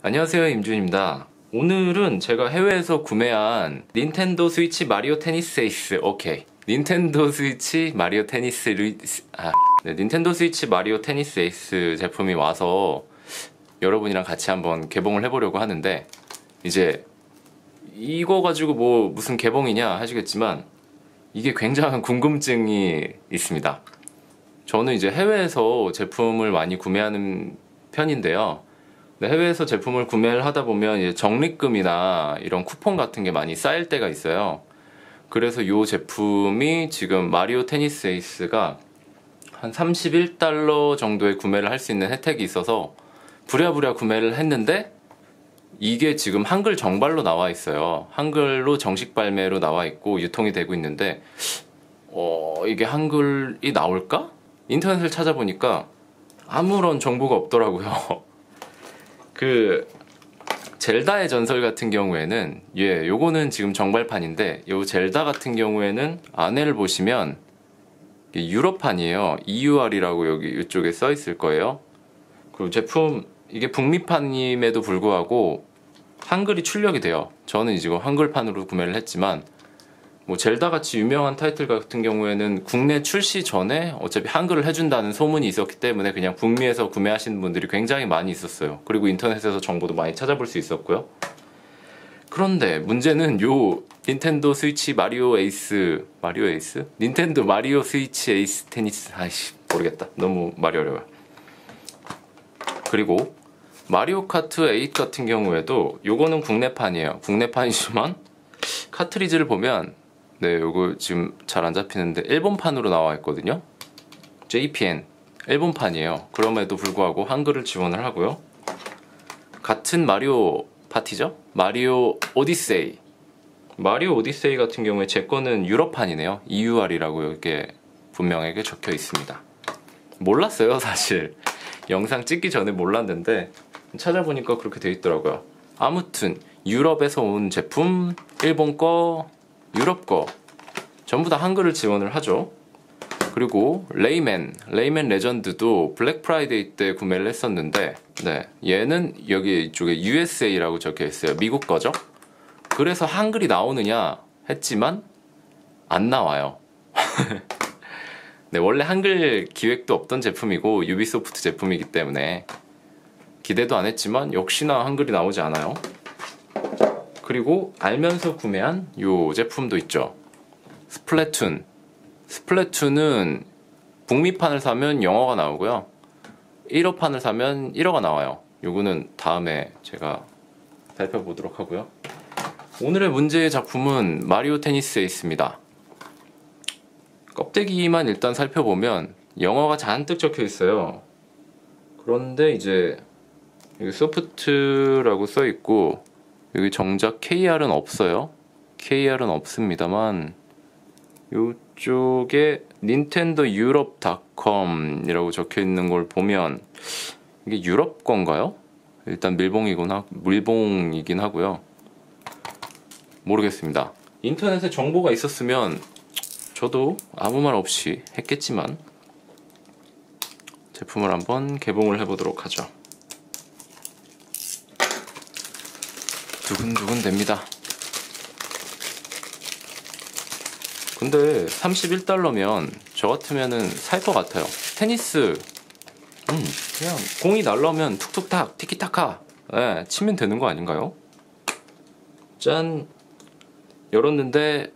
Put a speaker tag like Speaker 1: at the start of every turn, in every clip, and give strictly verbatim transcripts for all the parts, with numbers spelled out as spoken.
Speaker 1: 안녕하세요, 임준입니다. 오늘은 제가 해외에서 구매한 닌텐도 스위치 마리오 테니스 에이스, 오케이. 닌텐도 스위치 마리오 테니스 루... 아, 네, 닌텐도 스위치 마리오 테니스 에이스 제품이 와서 여러분이랑 같이 한번 개봉을 해보려고 하는데, 이제 이거 가지고 뭐 무슨 개봉이냐 하시겠지만 이게 굉장한 궁금증이 있습니다. 저는 이제 해외에서 제품을 많이 구매하는 편인데요. 해외에서 제품을 구매를 하다 보면 이제 적립금이나 이런 쿠폰 같은 게 많이 쌓일 때가 있어요. 그래서 이 제품이 지금 마리오 테니스 에이스가 한 삼십일 달러 정도에 구매를 할 수 있는 혜택이 있어서 부랴부랴 구매를 했는데, 이게 지금 한글 정발로 나와 있어요. 한글로 정식 발매로 나와 있고 유통이 되고 있는데, 어, 이게 한글이 나올까? 인터넷을 찾아보니까 아무런 정보가 없더라고요. 그 젤다의 전설 같은 경우에는, 예, 요거는 지금 정발판인데, 요 젤다 같은 경우에는 안에를 보시면 유럽판이에요. 이유알이라고 여기 이쪽에 써 있을 거예요. 그리고 제품 이게 북미판임에도 불구하고 한글이 출력이 돼요. 저는 지금 한글판으로 구매를 했지만, 뭐 젤다 같이 유명한 타이틀 같은 경우에는 국내 출시 전에 어차피 한글을 해준다는 소문이 있었기 때문에 그냥 북미에서 구매하시는 분들이 굉장히 많이 있었어요. 그리고 인터넷에서 정보도 많이 찾아볼 수 있었고요. 그런데 문제는 요 닌텐도 스위치 마리오 에이스 마리오 에이스? 닌텐도 마리오 스위치 에이스 테니스, 아이씨 모르겠다. 너무 말이 어려워요. 그리고 마리오 카트 팔 같은 경우에도 요거는 국내판이에요. 국내판이지만 카트리지를 보면, 네, 요거 지금 잘 안 잡히는데 일본판으로 나와 있거든요. 제이피엔 일본판이에요. 그럼에도 불구하고 한글을 지원을 하고요. 같은 마리오 파티죠? 마리오 오디세이 마리오 오디세이 같은 경우에 제 거는 유럽판이네요. 이유알이라고 이렇게 분명하게 적혀 있습니다. 몰랐어요, 사실. 영상 찍기 전에 몰랐는데 찾아보니까 그렇게 돼 있더라고요. 아무튼 유럽에서 온 제품, 일본 거, 유럽 거 전부 다 한글을 지원을 하죠. 그리고 레이맨, 레이맨 레전드도 블랙 프라이데이 때 구매를 했었는데, 네, 얘는 여기 이쪽에 유에스에이라고 적혀 있어요. 미국 거죠. 그래서 한글이 나오느냐 했지만 안 나와요. 네, 원래 한글 기획도 없던 제품이고 유비소프트 제품이기 때문에 기대도 안 했지만 역시나 한글이 나오지 않아요. 그리고 알면서 구매한 요 제품도 있죠. 스플래툰. 스플래툰은 북미판을 사면 영어가 나오고요. 일어판을 사면 일어가 나와요. 요거는 다음에 제가 살펴보도록 하고요. 오늘의 문제의 작품은 마리오 테니스 에이스입니다. 껍데기만 일단 살펴보면 영어가 잔뜩 적혀 있어요. 그런데 이제 여기 소프트라고 써 있고, 여기 정작 케이알은 없어요. 케이알은 없습니다만 이쪽에 닌텐도 유럽 닷컴이라고 적혀 있는 걸 보면 이게 유럽 건가요? 일단 밀봉이긴 하, 밀봉이긴 하고요. 모르겠습니다. 인터넷에 정보가 있었으면 저도 아무 말 없이 했겠지만, 제품을 한번 개봉을 해보도록 하죠. 두근두근 됩니다. 근데 삼십일 달러면 저 같으면은 살 것 같아요. 테니스, 음, 그냥 공이 날라오면 툭툭탁 티키타카, 네, 치면 되는 거 아닌가요? 짠! 열었는데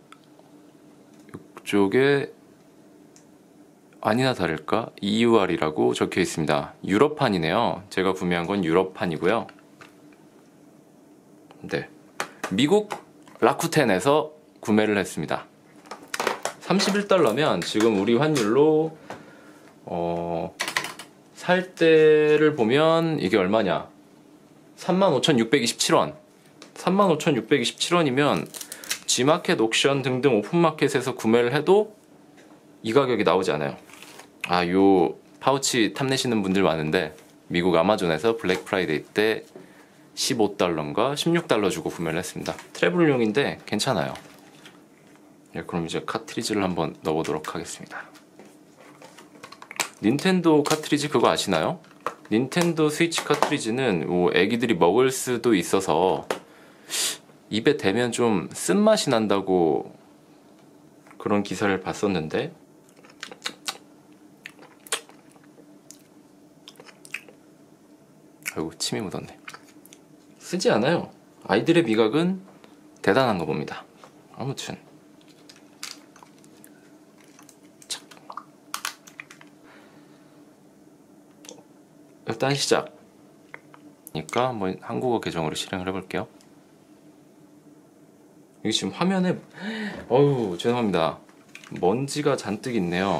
Speaker 1: 이쪽에 아니나 다를까 이유알이라고 적혀 있습니다. 유럽판이네요. 제가 구매한 건 유럽판이고요. 네, 미국 라쿠텐에서 구매를 했습니다. 삼십일 달러면 지금 우리 환율로 어, 살 때를 보면 이게 얼마냐, 삼만 오천육백이십칠 원. 삼만 오천육백이십칠 원이면 G마켓, 옥션 등등 오픈마켓에서 구매를 해도 이 가격이 나오지 않아요. 아, 요 파우치 탐내시는 분들 많은데 미국 아마존에서 블랙 프라이데이 때 십오 달러인가 십육 달러 주고 구매를 했습니다. 트래블용인데 괜찮아요. 네, 그럼 이제 카트리지를 한번 넣어보도록 하겠습니다. 닌텐도 카트리지 그거 아시나요? 닌텐도 스위치 카트리지는 뭐 애기들이 먹을 수도 있어서 입에 대면 좀 쓴맛이 난다고 그런 기사를 봤었는데, 아이고 침이 묻었네. 쓰지 않아요. 아이들의 미각은 대단한 거 봅니다. 아무튼 일단 시작. 그러니까 한번 한국어 계정으로 실행을 해볼게요. 여기 지금 화면에 어우 죄송합니다. 먼지가 잔뜩 있네요.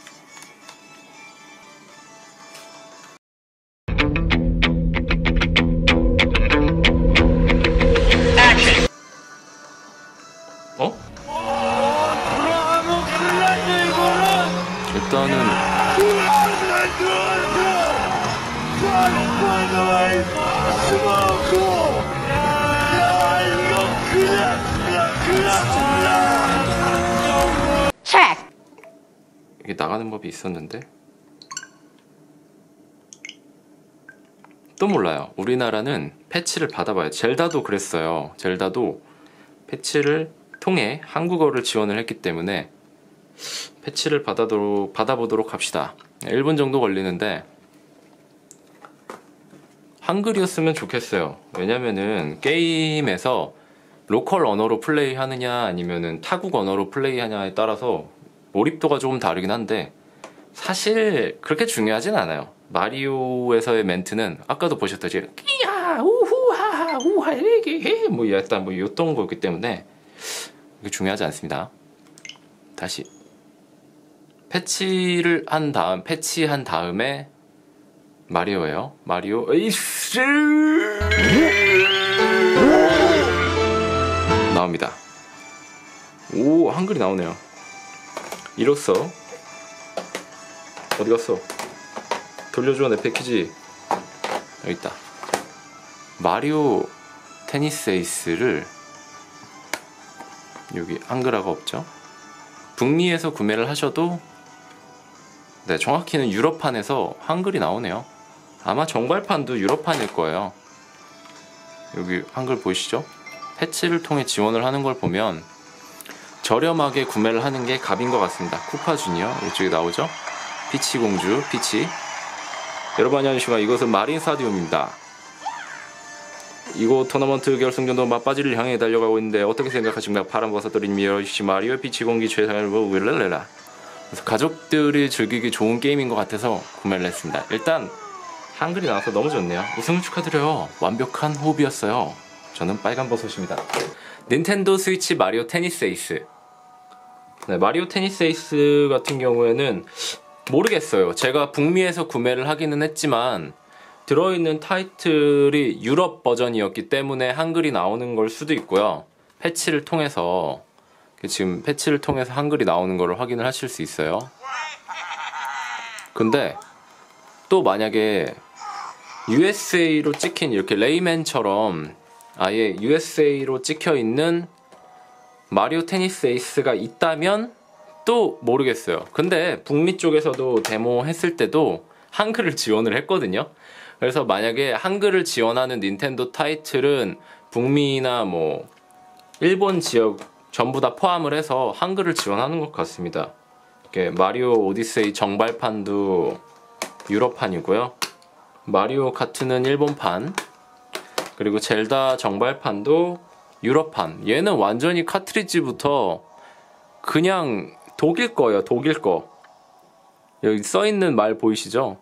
Speaker 1: 어? 일단은 이게 나가는 법이 있었는데 또 몰라요. 우리나라는 패치를 받아봐요. 젤다도 그랬어요. 젤다도 패치를 통해 한국어를 지원을 했기 때문에 패치를 받아도, 받아보도록 합시다. 일 분 정도 걸리는데 한글이었으면 좋겠어요. 왜냐면은 게임에서 로컬 언어로 플레이 하느냐 아니면은 타국 언어로 플레이 하냐에 따라서 몰입도가 조금 다르긴 한데 사실 그렇게 중요하진 않아요. 마리오에서의 멘트는 아까도 보셨다시피 끼야 우후하하 우하 이게 뭐 약간 뭐 요떤 거였기 때문에 이게 중요하지 않습니다. 다시 패치를 한 다음 패치한 다음에 마리오예요. 마리오 에이스 나옵니다. 오 한글이 나오네요. 이로써 어디 갔어? 돌려줘 내 패키지. 여기 있다. 마리오 테니스 에이스를 여기 한글화가 없죠? 북미에서 구매를 하셔도 네 정확히는 유럽판에서 한글이 나오네요. 아마 정발판도 유럽판일 거예요. 여기 한글 보이시죠? 패치를 통해 지원을 하는 걸 보면 저렴하게 구매를 하는 게 값인 것 같습니다. 쿠파 주니어 이쪽에 나오죠? 피치 공주 피치. 여러분 안녕하십니까. 이것은 마린 스타디움입니다. 이곳 토너먼트 결승전도 맞바지를 향해 달려가고 있는데 어떻게 생각하십니까? 파란 버섯들인 미러시 마리오 피치 공기 최상을 보고 랄랄라. 그래서 가족들이 즐기기 좋은 게임인 것 같아서 구매를 했습니다. 일단 한글이 나와서 너무 좋네요. 우승을 축하드려요. 완벽한 호흡이었어요. 저는 빨간 버섯입니다. 닌텐도 스위치 마리오 테니스 에이스. 네, 마리오 테니스 에이스 같은 경우에는 모르겠어요. 제가 북미에서 구매를 하기는 했지만 들어있는 타이틀이 유럽 버전이었기 때문에 한글이 나오는 걸 수도 있고요. 패치를 통해서 지금 패치를 통해서 한글이 나오는 걸 확인을 하실 수 있어요. 근데 또 만약에 유에스에이로 찍힌 이렇게 레이맨처럼 아예 유에스에이로 찍혀있는 마리오 테니스 에이스가 있다면 또 모르겠어요. 근데 북미 쪽에서도 데모 했을 때도 한글을 지원을 했거든요. 그래서 만약에 한글을 지원하는 닌텐도 타이틀은 북미나 뭐 일본 지역 전부 다 포함을 해서 한글을 지원하는 것 같습니다. 이렇게 마리오 오디세이 정발판도 유럽판이고요. 마리오 카트는 일본판, 그리고 젤다 정발판도 유럽판. 얘는 완전히 카트리지부터 그냥 독일 거예요. 독일 거. 여기 써있는 말 보이시죠?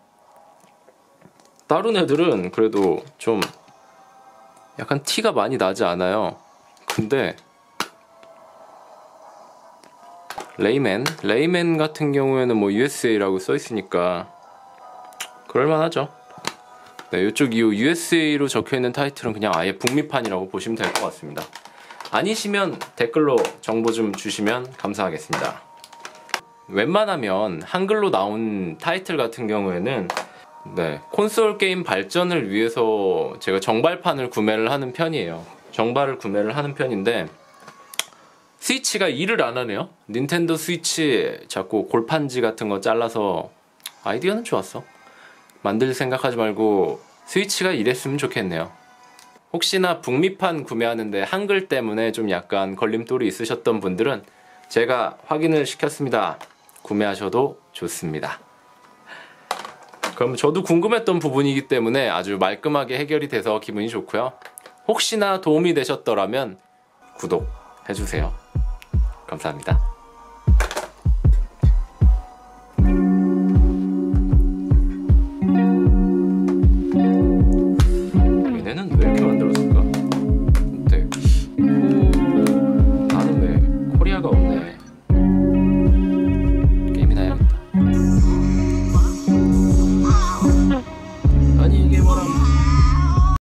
Speaker 1: 다른 애들은 그래도 좀 약간 티가 많이 나지 않아요. 근데 레이맨 레이맨 같은 경우에는 뭐 유에스에이라고 써있으니까 그럴만하죠. 네, 이쪽 이 유에스에이로 적혀있는 타이틀은 그냥 아예 북미판이라고 보시면 될 것 같습니다. 아니시면 댓글로 정보 좀 주시면 감사하겠습니다. 웬만하면 한글로 나온 타이틀 같은 경우에는 네, 콘솔 게임 발전을 위해서 제가 정발판을 구매를 하는 편이에요. 정발을 구매를 하는 편인데 스위치가 일을 안 하네요. 닌텐도 스위치 자꾸 골판지 같은 거 잘라서 아이디어는 좋았어. 만들 생각하지 말고 스위치가 이랬으면 좋겠네요. 혹시나 북미판 구매하는데 한글 때문에 좀 약간 걸림돌이 있으셨던 분들은 제가 확인을 시켰습니다. 구매하셔도 좋습니다. 그럼 저도 궁금했던 부분이기 때문에 아주 말끔하게 해결이 돼서 기분이 좋고요. 혹시나 도움이 되셨더라면 구독해주세요. 감사합니다.